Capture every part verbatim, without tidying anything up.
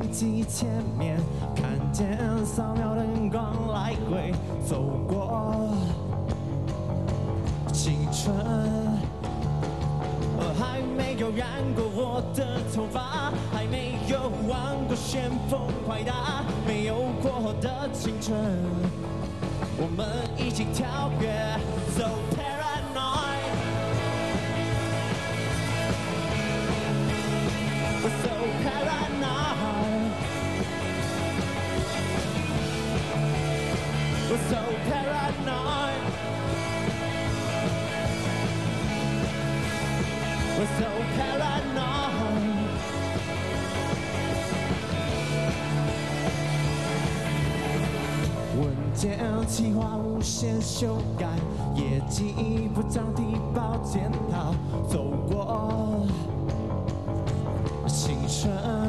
机前面，看见扫描灯光来回走过青春。还没有染过我的头发，还没有玩过旋风快打，没有过的青春，我们一起跳跃 ，So paranoid， So paranoid， So paranoid。We're so paranoid， 文件计划无限修改，业绩部长提报检讨，走过青春，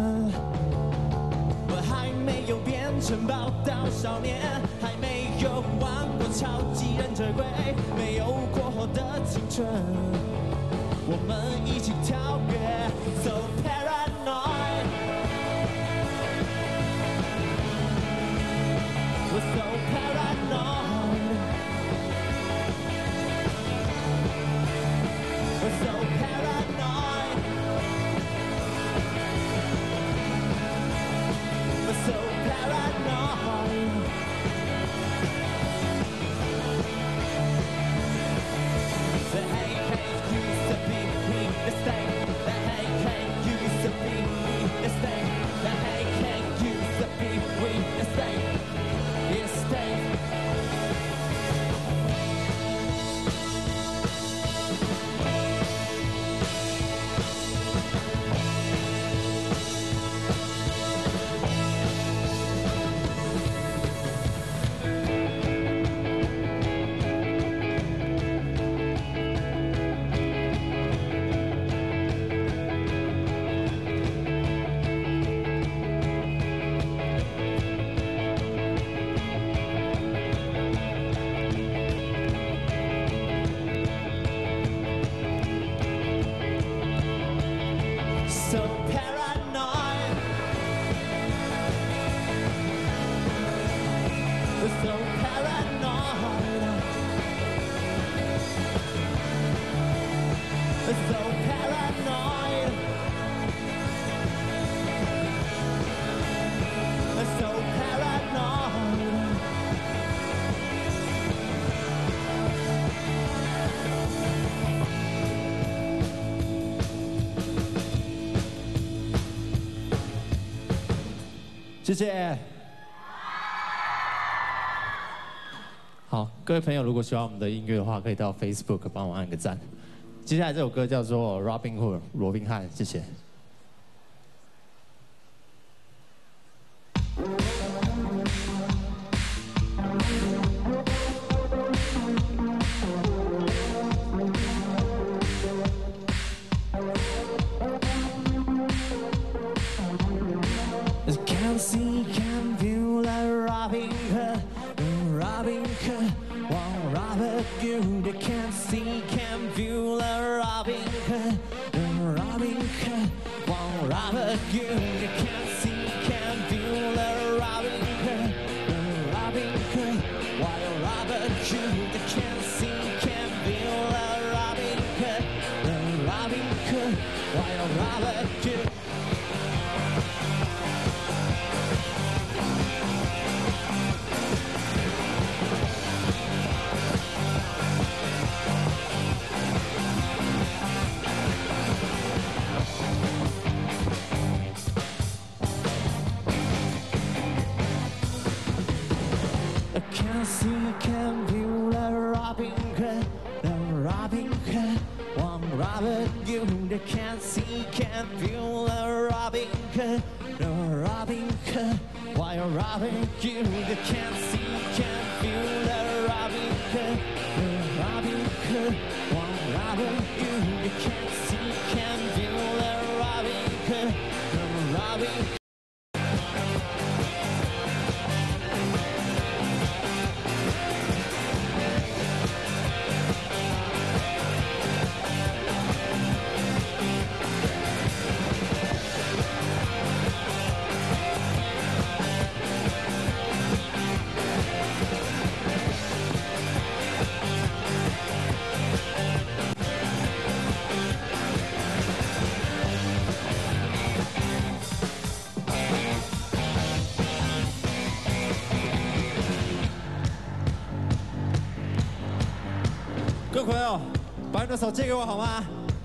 我还没有变成宝岛少年，还没有玩过超级忍者龟，没有过的青春。我们一起跳跃 ，So paranoid， We're so paranoid， We're so paranoid， We're so paranoid。The hate hate used to be we the same. The hate hate used to be we the same. The hate hate used to be we the same. It's same. So paranoid, so paranoid, so paranoid, so paranoid. 谢谢。好，各位朋友，如果喜欢我们的音乐的话，可以到 Facebook 帮我按个赞。接下来这首歌叫做《Robin Hood》，罗宾汉，谢谢。Can see, can feel like Robin Hood, Robin Hood, won't Robert good. Can see, can feel like Robin Hood, Robin Hood, won't Robert good. Can see, can feel like Robin Hood, Robin Hood, while Robert good. Can see, can feel like Robin Hood, Robin Hood, while Robert good. I can see, I can feel the Robin Hood, the Robin Hood, one Robin Hood. I can see, can feel the Robin Hood, the Robin Hood, why a Robin Hood. I can see, can feel the Robin Hood, the Robin Hood, one Robin Hood. I can see, can feel the Robin Hood, the Robin Hood. 各位朋友，把你的手借给我好吗？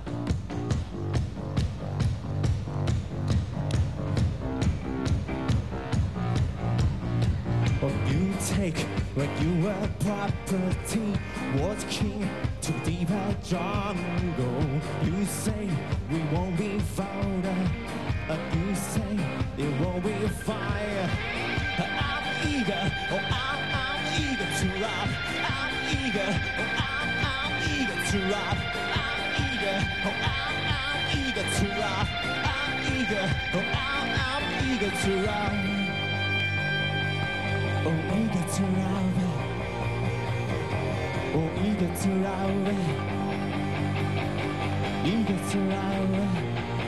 What you take when you were property was king to deeper jungle. You say we won't be found. Uh, you say it won't be fire. I'm eager, oh I'm, I'm eager to rob. I'm eager, oh I'm, I'm eager to rob. I'm eager, oh I'm, I'm eager to rob. I'm eager, oh I'm, I'm eager to rob. Oh, eager to rob. Oh, eager to rob. Eager to rob.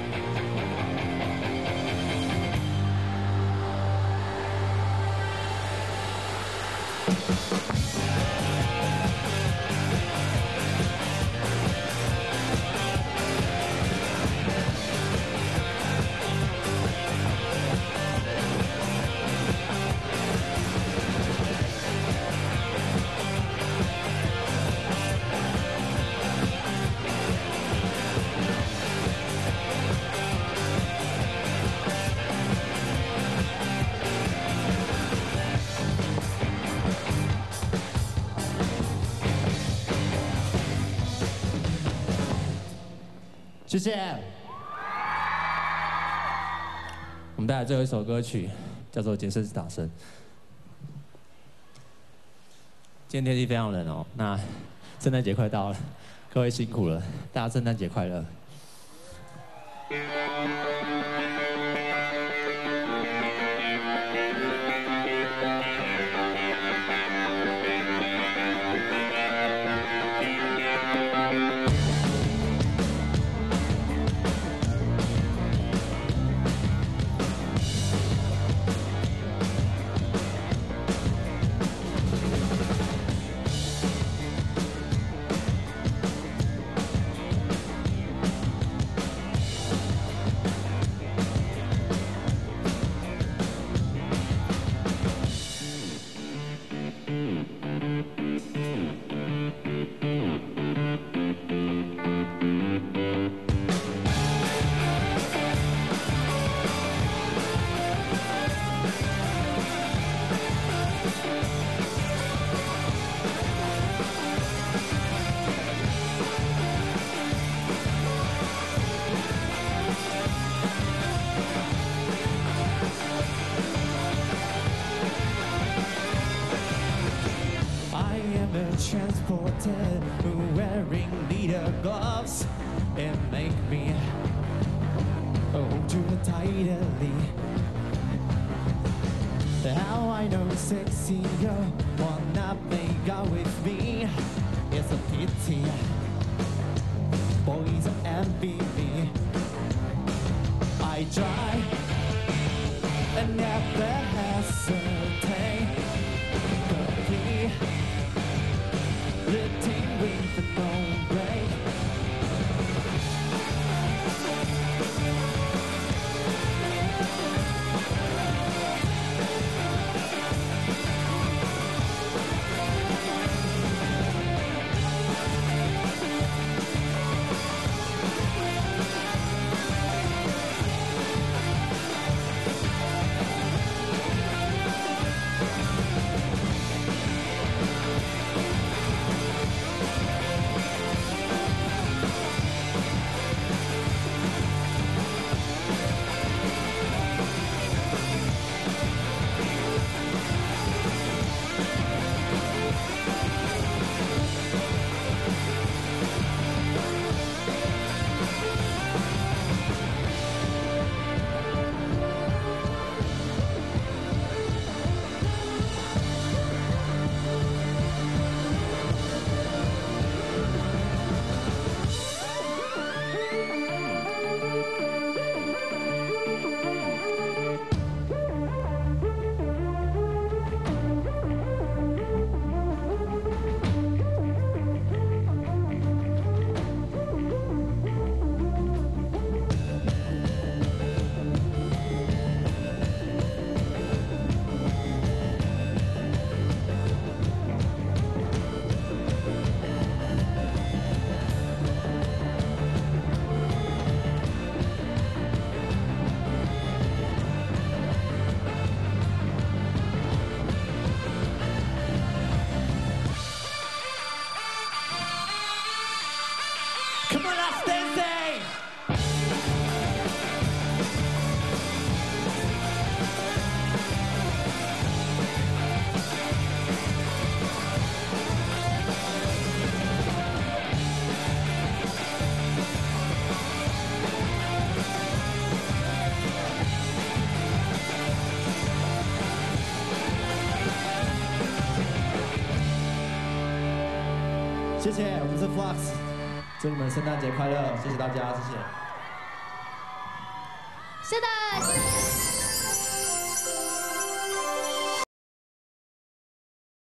谢谢。我们带来最后一首歌曲，叫做《杰森斯坦森》。今天天气非常冷哦，那圣诞节快到了，各位辛苦了，大家圣诞节快乐。Transported, wearing leather gloves, and make me hold you tightly. How I know sexy girl wanna make out with me? It's a pity, boys envy me. I try and never hesitate. Complete. Living with no break. 谢谢，我们是 Flux， 祝你们圣诞节快乐，谢谢大家，谢谢。 是的。